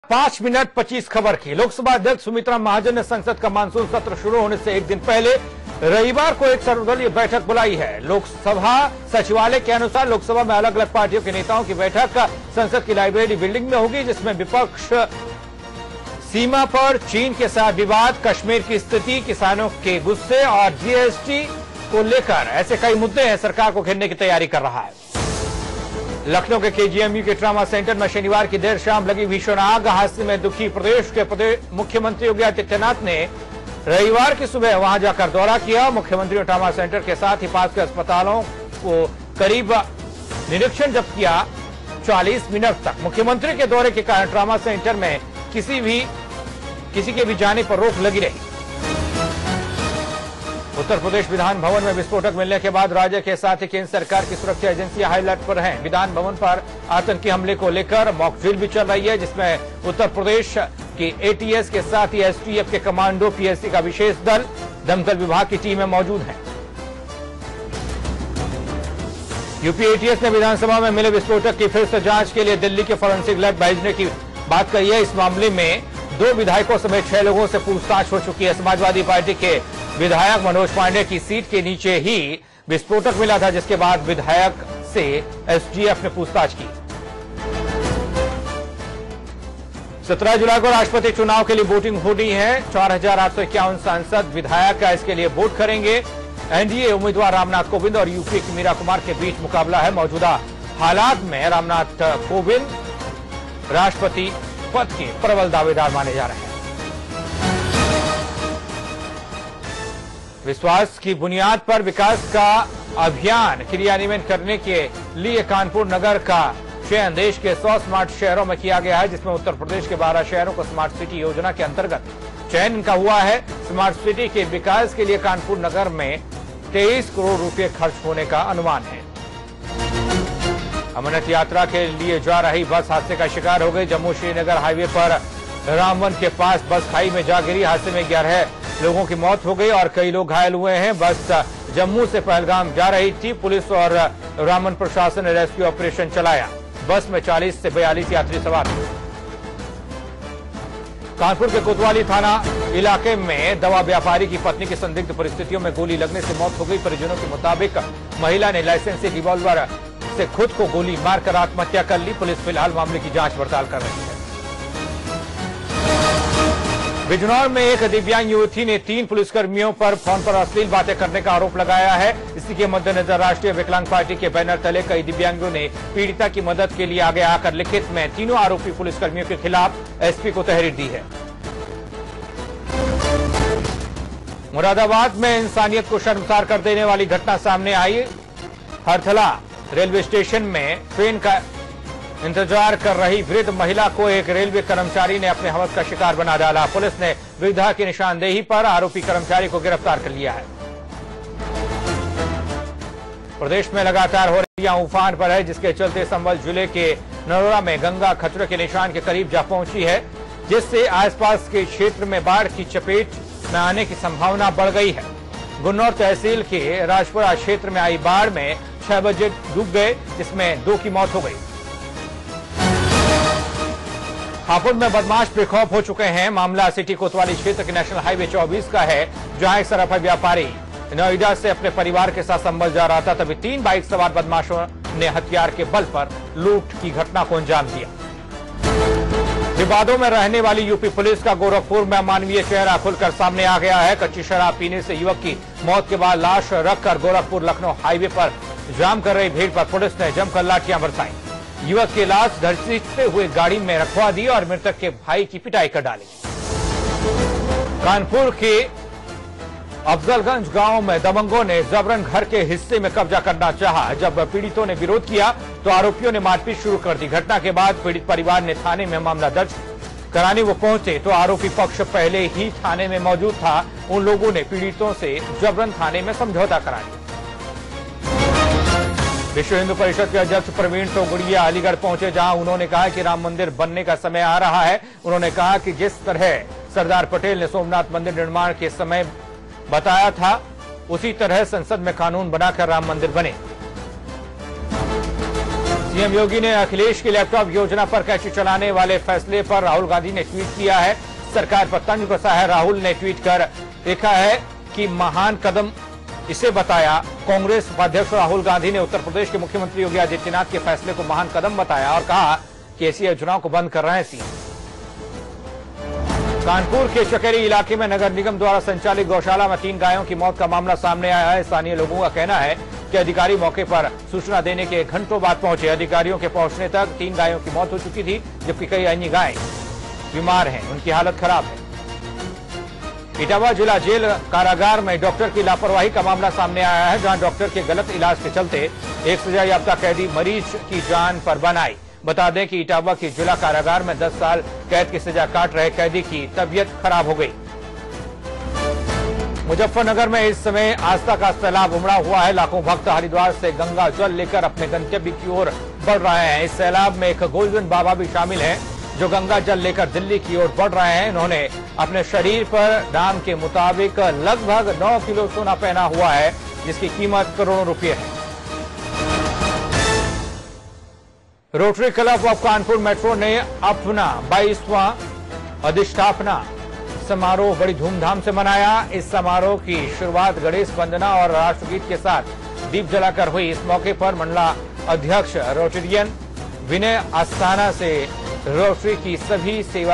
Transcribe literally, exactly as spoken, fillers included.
पांच मिनट पच्चीस खबर की। लोकसभा अध्यक्ष सुमित्रा महाजन ने संसद का मानसून सत्र शुरू होने से एक दिन पहले रविवार को एक सर्वदलीय बैठक बुलाई है। लोकसभा सचिवालय के अनुसार लोकसभा में अलग अलग पार्टियों के नेताओं की बैठक संसद की लाइब्रेरी बिल्डिंग में होगी, जिसमें विपक्ष सीमा पर चीन के साथ विवाद, कश्मीर की स्थिति, किसानों के गुस्से और जीएसटी को लेकर ऐसे कई मुद्दे हैं सरकार को घेरने की तैयारी कर रहा है। लखनऊ के केजीएमयू के ट्रामा सेंटर में शनिवार की देर शाम लगी भीषण आग। हादसे में दुखी प्रदेश के प्रदेश मुख्यमंत्री योगी आदित्यनाथ ने रविवार की सुबह वहां जाकर दौरा किया। मुख्यमंत्री ने ट्रामा सेंटर के साथ ही पास के अस्पतालों को करीब निरीक्षण जब किया। चालीस मिनट तक मुख्यमंत्री के दौरे के कारण ट्रामा सेंटर में किसी भी किसी के भी जाने पर रोक लगी रही। उत्तर प्रदेश विधान भवन में विस्फोटक मिलने के बाद राज्य के साथ ही केंद्र सरकार की सुरक्षा एजेंसियां हाई अलर्ट पर हैं। विधान भवन पर आतंकी हमले को लेकर मॉक ड्रिल भी चल रही है, जिसमें उत्तर प्रदेश की एटीएस के साथ ही एसटीएफ के कमांडो, पीएससी का विशेष दल, दमकल विभाग की टीमें मौजूद हैं। यूपी एटीएस ने विधानसभा में मिले विस्फोटक की फिर से जांच के लिए दिल्ली के फॉरेंसिक लैब भेजने की बात कही है। इस मामले में दो विधायकों समेत छह लोगों से पूछताछ हो चुकी है। समाजवादी पार्टी के विधायक मनोज पांडे की सीट के नीचे ही विस्फोटक मिला था, जिसके बाद विधायक से एसटीएफ ने पूछताछ की। सत्रह जुलाई को राष्ट्रपति चुनाव के लिए वोटिंग होनी है। चार हजार आठ सौ इक्यावन सांसद विधायक इसके लिए वोट करेंगे। एनडीए उम्मीदवार रामनाथ कोविंद और यूपी की मीरा कुमार के बीच मुकाबला है। मौजूदा हालात में रामनाथ कोविंद राष्ट्रपति पद के प्रबल दावेदार माने जा रहे हैं। विश्वास की बुनियाद पर विकास का अभियान क्रियान्वयन करने के लिए कानपुर नगर का चयन देश के सौ स्मार्ट शहरों में किया गया है, जिसमें उत्तर प्रदेश के बारह शहरों को स्मार्ट सिटी योजना के अंतर्गत चयन इनका हुआ है। स्मार्ट सिटी के विकास के लिए कानपुर नगर में तेईस करोड़ रुपए खर्च होने का अनुमान है। अमरनाथ यात्रा के लिए जा रही बस हादसे का शिकार हो गई। जम्मू श्रीनगर हाईवे पर रामवन के पास बस खाई में जा गिरी। हादसे में ग्यारह लोगों की मौत हो गई और कई लोग घायल हुए हैं। बस जम्मू से पहलगाम जा रही थी। पुलिस और रामवन प्रशासन ने रेस्क्यू ऑपरेशन चलाया। बस में चालीस से बयालीस यात्री सवार थे। कानपुर के कोतवाली थाना इलाके में दवा व्यापारी की पत्नी की संदिग्ध परिस्थितियों में गोली लगने से मौत हो गई। परिजनों के मुताबिक महिला ने लाइसेंसी रिवॉल्वर से खुद को गोली मारकर आत्महत्या कर ली। पुलिस फिलहाल मामले की जांच पड़ताल कर रही है। बिजनौर में एक दिव्यांग युवती ने तीन पुलिसकर्मियों पर फोन पर अश्लील बातें करने का आरोप लगाया है। इसी के मद्देनजर राष्ट्रीय विकलांग पार्टी के बैनर तले कई दिव्यांगों ने पीड़िता की मदद के लिए आगे आकर लिखित में तीनों आरोपी पुलिसकर्मियों के खिलाफ एसपी को तहरीर दी है। मुरादाबाद में इंसानियत को शर्मसार कर देने वाली घटना सामने आई। हरथला रेलवे स्टेशन में ट्रेन का इंतजार कर रही वृद्ध महिला को एक रेलवे कर्मचारी ने अपने हवस का शिकार बना डाला। पुलिस ने वृद्धा की निशानदेही पर आरोपी कर्मचारी को गिरफ्तार कर लिया है। प्रदेश में लगातार हो रही उफान पर है, जिसके चलते संभल जिले के नरोरा में गंगा खतरे के निशान के करीब जा पहुंची है, जिससे आसपास के क्षेत्र में बाढ़ की चपेट में आने की संभावना बढ़ गई है। गुन्नौर तहसील के राजपुरा क्षेत्र में आई बाढ़ में छह बजे डूब गए, जिसमें दो की मौत हो गई। हापुड़ में बदमाश बेखौफ हो चुके हैं। मामला सिटी कोतवाली क्षेत्र के नेशनल हाईवे चौबीस का है, जहां एक सराफा व्यापारी नोएडा से अपने परिवार के साथ संभल जा रहा था, तभी तीन बाइक सवार बदमाशों ने हथियार के बल पर लूट की घटना को अंजाम दिया। विवादों में रहने वाली यूपी पुलिस का गोरखपुर में अमानवीय चेहरा खुलकर सामने आ गया है। कच्ची शराब पीने से युवक की मौत के बाद लाश रखकर गोरखपुर लखनऊ हाईवे पर जाम कर रही भीड़ पर पुलिस ने जमकर लाठियां बरसाई। युवक की लाश घसीटते हुए गाड़ी में रखवा दी और मृतक के भाई की पिटाई कर डाली। कानपुर के अफजलगंज गांव में दबंगों ने जबरन घर के हिस्से में कब्जा करना चाहा। जब पीड़ितों ने विरोध किया तो आरोपियों ने मारपीट शुरू कर दी। घटना के बाद पीड़ित परिवार ने थाने में मामला दर्ज कराने वो पहुंचे तो आरोपी पक्ष पहले ही थाने में मौजूद था। उन लोगों ने पीड़ितों से जबरन थाने में समझौता करा लिया। विश्व हिंदू परिषद के अध्यक्ष प्रवीण तोगड़िया अलीगढ़ पहुंचे, जहां उन्होंने कहा कि राम मंदिर बनने का समय आ रहा है। उन्होंने कहा कि जिस तरह सरदार पटेल ने सोमनाथ मंदिर निर्माण के समय बताया था, उसी तरह संसद में कानून बनाकर राम मंदिर बने। सीएम योगी ने अखिलेश की लैपटॉप योजना पर कैची चलाने वाले फैसले पर राहुल गांधी ने ट्वीट किया है। सरकार पर तंज कसा है। राहुल ने ट्वीट कर लिखा है कि महान कदम इसे बताया। कांग्रेस उपाध्यक्ष राहुल गांधी ने उत्तर प्रदेश के मुख्यमंत्री योगी आदित्यनाथ के फैसले को महान कदम बताया और कहा कि ऐसी योजनाओं को बंद कर रहे हैं सीएम। कानपुर के चकेरी इलाके में नगर निगम द्वारा संचालित गौशाला में तीन गायों की मौत का मामला सामने आया है। स्थानीय लोगों का कहना है कि अधिकारी मौके पर सूचना देने के घंटों बाद पहुंचे। अधिकारियों के पहुंचने तक तीन गायों की मौत हो चुकी थी, जबकि कई अन्य गायें बीमार हैं, उनकी हालत खराब है। इटावा जिला जेल कारागार में डॉक्टर की लापरवाही का मामला सामने आया है, जहां डॉक्टर के गलत इलाज के चलते एक सजा याफ्ता कैदी मरीज की जान पर बन आई। बता दें कि इटावा की जिला कारागार में दस साल कैद की सजा काट रहे कैदी की तबीयत खराब हो गई। मुजफ्फरनगर में इस समय आस्था का सैलाब उमड़ा हुआ है। लाखों भक्त हरिद्वार से गंगा जल लेकर अपने गंतव्य की ओर बढ़ रहे हैं। इस सैलाब में एक गोल्डन बाबा भी शामिल हैं, जो गंगा जल लेकर दिल्ली की ओर बढ़ रहे हैं। इन्होंने अपने शरीर पर दाम के मुताबिक लगभग नौ किलो सोना पहना हुआ है, जिसकी कीमत करोड़ों रुपए है। Rotary Club of Kanpur Metro ने अपना बाईसवां अधिष्ठापना समारोह बड़ी धूमधाम से मनाया। इस समारोह की शुरुआत गणेश वंदना और राष्ट्रगीत के साथ दीप जलाकर हुई। इस मौके पर मंडला अध्यक्ष रोटेरियन विनय अस्थाना से रोटरी की सभी सेवा